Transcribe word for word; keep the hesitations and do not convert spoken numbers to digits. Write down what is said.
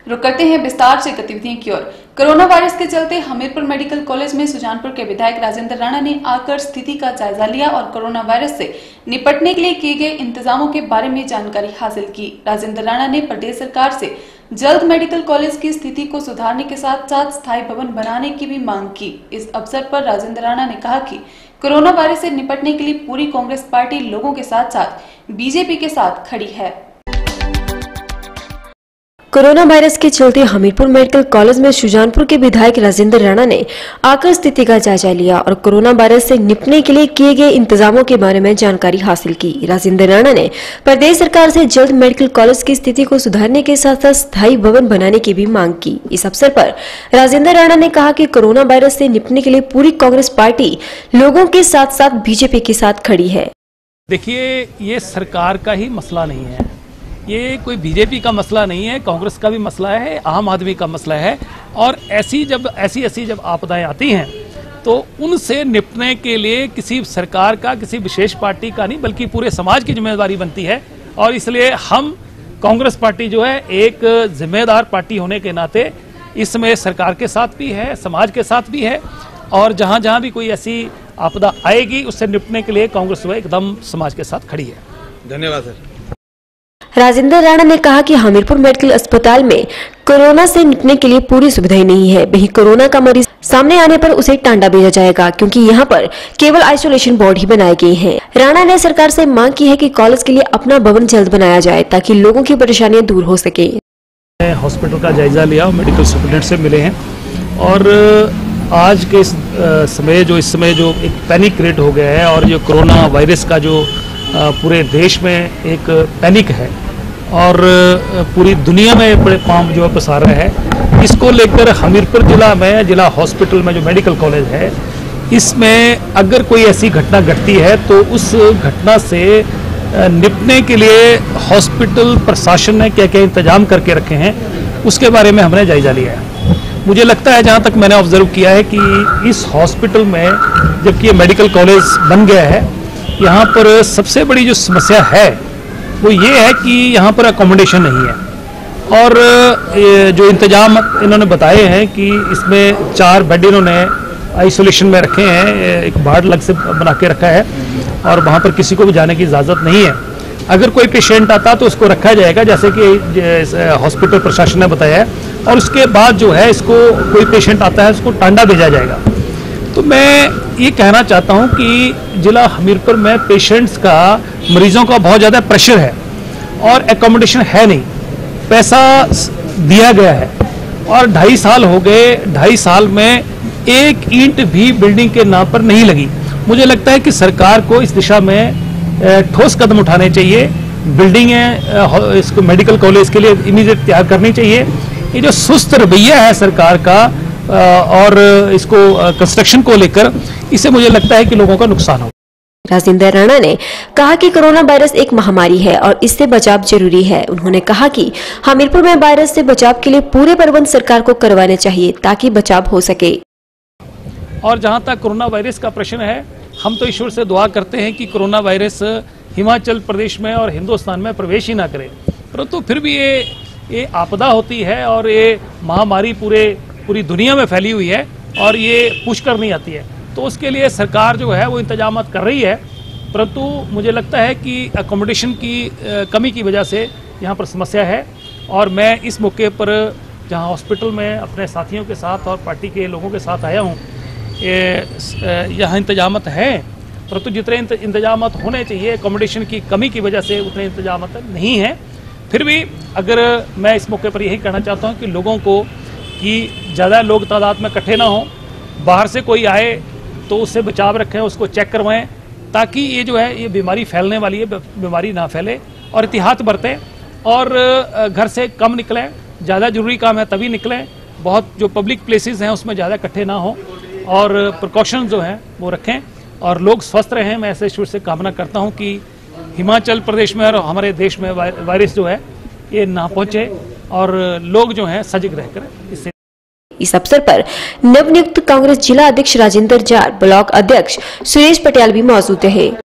रुक करते हैं विस्तार से गतिविधियों की ओर। कोरोना वायरस के चलते हमीरपुर मेडिकल कॉलेज में सुजानपुर के विधायक राजेंद्र राणा ने आकर स्थिति का जायजा लिया और कोरोना वायरस से निपटने के लिए किए गए इंतजामों के बारे में जानकारी हासिल की। राजेंद्र राणा ने प्रदेश सरकार से जल्द मेडिकल कॉलेज की स्थिति को सुधारने के साथ साथ स्थायी भवन बनाने की भी मांग की। इस अवसर पर राजेंद्र राणा ने कहा कि कोरोना वायरस से निपटने के लिए पूरी कांग्रेस पार्टी लोगों के साथ साथ बीजेपी के साथ खड़ी है। कोरोना वायरस के चलते हमीरपुर मेडिकल कॉलेज में सुजानपुर के विधायक राजेंद्र राणा ने आकर स्थिति का जायजा लिया और कोरोना वायरस से निपटने के लिए किए गए इंतजामों के बारे में जानकारी हासिल की। राजेंद्र राणा ने प्रदेश सरकार से जल्द मेडिकल कॉलेज की स्थिति को सुधारने के साथ साथ स्थायी भवन बनाने की भी मांग की। इस अवसर पर राजेंद्र राणा ने कहा कि कोरोना वायरस से निपटने के लिए पूरी कांग्रेस पार्टी लोगों के साथ साथ बीजेपी के साथ खड़ी है। देखिए, ये सरकार का ही मसला नहीं है, ये कोई बीजेपी का मसला नहीं है, कांग्रेस का भी मसला है, आम आदमी का मसला है। और ऐसी जब ऐसी ऐसी जब आपदाएं आती हैं तो उनसे निपटने के लिए किसी सरकार का, किसी विशेष पार्टी का नहीं बल्कि पूरे समाज की जिम्मेदारी बनती है। और इसलिए हम कांग्रेस पार्टी जो है एक जिम्मेदार पार्टी होने के नाते इसमें सरकार के साथ भी है, समाज के साथ भी है। और जहां जहां भी कोई ऐसी आपदा आएगी उससे निपटने के लिए कांग्रेस जो है एकदम समाज के साथ खड़ी है। धन्यवाद सर। राजेंद्र राणा ने कहा कि हमीरपुर मेडिकल अस्पताल में कोरोना से निपटने के लिए पूरी सुविधाएं नहीं है। वहीं कोरोना का मरीज सामने आने पर उसे टांडा भेजा जाएगा क्योंकि यहाँ पर केवल आइसोलेशन वार्ड ही बनाए गए हैं। राणा ने सरकार से मांग की है कि कॉलेज के लिए अपना भवन जल्द बनाया जाए ताकि लोगों की परेशानियां दूर हो सके। हॉस्पिटल का जायजा लिया, मेडिकल सुपरिटेंडेंट से मिले हैं और आज के इस समय जो इस समय जो एक पैनिक क्रिएट हो गया है और जो कोरोना वायरस का जो पूरे देश में एक पैनिक है और पूरी दुनिया में बड़े पाम जो पसार रहा है, इसको लेकर हमीरपुर जिला में जिला हॉस्पिटल में जो मेडिकल कॉलेज है इसमें अगर कोई ऐसी घटना घटती है तो उस घटना से निपटने के लिए हॉस्पिटल प्रशासन ने क्या क्या इंतजाम करके रखे हैं उसके बारे में हमने जायजा लिया है। मुझे लगता है, जहाँ तक मैंने ऑब्जर्व किया है कि इस हॉस्पिटल में जबकि ये मेडिकल कॉलेज बन गया है, यहाँ पर सबसे बड़ी जो समस्या है वो ये है कि यहाँ पर अकोमोडेशन नहीं है। और जो इंतजाम इन्होंने बताए हैं कि इसमें चार बेड इन्होंने आइसोलेशन में रखे हैं, एक वार्ड अलग से बना के रखा है और वहाँ पर किसी को भी जाने की इजाज़त नहीं है। अगर कोई पेशेंट आता तो उसको रखा जाएगा जैसे कि हॉस्पिटल प्रशासन ने बताया है, और उसके बाद जो है इसको कोई पेशेंट आता है उसको टांडा भेजा जाएगा। तो मैं ये कहना चाहता हूँ कि जिला हमीरपुर में पेशेंट्स का, मरीजों का बहुत ज़्यादा प्रेशर है और एकोमोडेशन है नहीं, पैसा दिया गया है और ढाई साल हो गए, ढाई साल में एक ईंट भी बिल्डिंग के नाम पर नहीं लगी। मुझे लगता है कि सरकार को इस दिशा में ठोस कदम उठाने चाहिए, बिल्डिंगें इसको मेडिकल कॉलेज के लिए इमीडिएट तैयार करनी चाहिए। ये जो सुस्त रवैया है सरकार का और इसको कंस्ट्रक्शन को लेकर, इससे मुझे लगता है कि लोगों का नुकसान हो। राजेंद्र राणा ने कहा कि कोरोना वायरस एक महामारी है और इससे बचाव जरूरी है। उन्होंने कहा कि हमीरपुर में वायरस से बचाव के लिए पूरे प्रबंध सरकार को करवाने चाहिए ताकि बचाव हो सके। और जहां तक कोरोना वायरस का प्रश्न है, हम तो ईश्वर से दुआ करते हैं कि कोरोना वायरस हिमाचल प्रदेश में और हिंदुस्तान में प्रवेश ही ना करे, परंतु फिर भी ये ये आपदा होती है और ये महामारी पूरे पूरी दुनिया में फैली हुई है और ये पुष्कर नहीं आती है। तो उसके लिए सरकार जो है वो इंतजाम कर रही है, परंतु मुझे लगता है कि अकोमोडेशन की कमी की वजह से यहाँ पर समस्या है। और मैं इस मौके पर जहाँ हॉस्पिटल में अपने साथियों के साथ और पार्टी के लोगों के साथ आया हूँ, यहाँ इंतजाम हैं, परंतु जितने इंतजाम होने चाहिए अकोमोडेशन की कमी की वजह से उतने इंतजाम नहीं हैं। फिर भी अगर मैं इस मौके पर यही कहना चाहता हूँ कि लोगों को कि ज़्यादा लोग तादाद में इकट्ठे ना हों, बाहर से कोई आए तो उससे बचाव रखें, उसको चेक करवाएं ताकि ये जो है ये बीमारी फैलने वाली है, बीमारी ना फैले, और एहतियात बरतें और घर से कम निकलें, ज़्यादा ज़रूरी काम है तभी निकलें, बहुत जो पब्लिक प्लेसेस हैं उसमें ज़्यादा इकट्ठे ना हों और प्रिकॉशन जो हैं वो रखें और लोग स्वस्थ रहें। मैं ऐसे ईश्वर से कामना करता हूँ कि हिमाचल प्रदेश में और हमारे देश में वायरस जो है ये ना पहुँचे और लोग जो हैं सजग रहकर इससे। इस अवसर पर नवनियुक्त कांग्रेस जिला अध्यक्ष राजेंद्र जाट, ब्लॉक अध्यक्ष सुरेश पटेल भी मौजूद रहे।